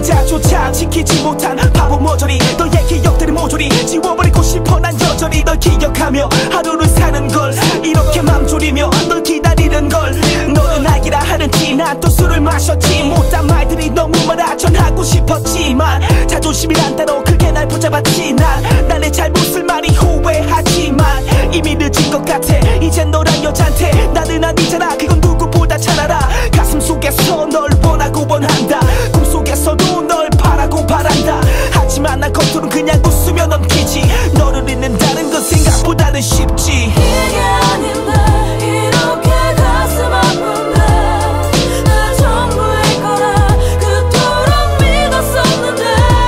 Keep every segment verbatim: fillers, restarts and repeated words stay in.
약속자조차 지키지 못한 바보 모조리 너의 기억들의 모조리 지워버리고 싶어 난 여전히 널 기억하며 하루를 사는 걸 이렇게 맘 졸이며 널 기다리는 걸 너는 알기라 하는 티 난 또 술을 마셨지 못한 말들이 너무 많아 전하고 싶었지만 자존심이란 따로 크게 날 붙잡았지 난 나의 잘못을 많이 후회하지만 이미 늦은 것 같아 이젠 너란 여잔테 나는 아니잖아 그건 누구보다 잘 알아 가슴 속에서 널 원하고 원한다 꿈속에서도 널 바라고 바란다 하지만 난 겉으로는 그냥 웃으며 넘기지 너를 잊는다는 건 생각보다는 쉽지 이게 아닌데 이렇게 가슴 아픈데 나 전부일 거라 그토록 믿었었는데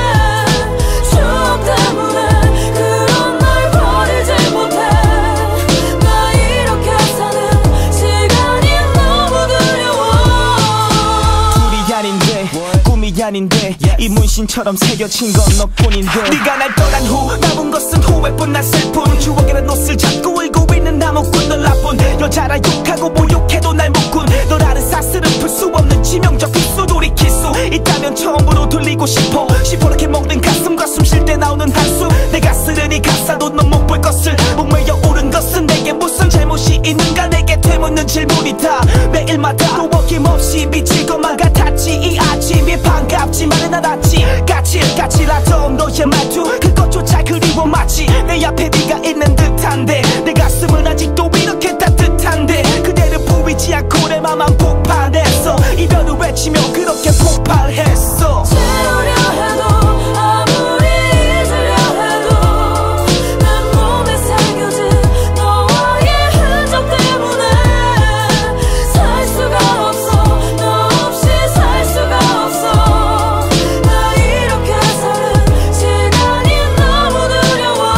추억 때문에 그런 날 버리지 못해 나 이렇게 사는 시간이 너무 두려워 둘이 아닌데 꿈이 아닌데 이 문신처럼 새겨진 건 너뿐인데 네가 날 떠난 후 남은 것은 후회뿐 난 슬픈 추억이란 옷을 잡고 울고 있는 나무꾼 널 나쁜 여자라 욕하고 모욕해도 날 못군 너라는 사슬은 풀 수 없는 치명적 필수 돌이킬 수 있다면 처음으로 돌리고 싶어 시퍼렇게 먹는 가슴과 숨 쉴 때 나오는 한숨 내가 쓰는 이 가사도 넌 못 볼 것을 목매여 오른 것은 내게 무슨 잘못이 있는가 내게 되묻는 질문이다 매일마다 또 어김없이 미칠 것만 같았지 이 아침이 반갑지만은 않았지 까칠까칠하던 너의 말투 그것조차 그리워 마치 내 앞에 네가 있는 듯한데 내 가슴은 아직도 이렇게 따뜻한데 그대를 보이지 않고 내 맘만 폭발했어 이별을 외치며 그렇게 폭발했어 채우려 해도 아무리 잊으려 해도 내 몸에 새겨진 너와의 흔적 때문에 살 수가 없어 너 없이 살 수가 없어 나 이렇게 사는 시간이 너무 두려워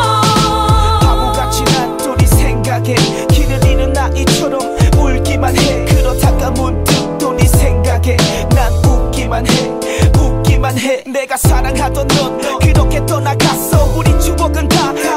바보같이 난 또 네 생각에 길을 잃은 아이처럼 울기만 해 그러다가 문득 또 네 생각에 난 웃기만 해 웃기만 해 내가 사랑하던 넌 그렇게 떠나갔어 우리 추억은 다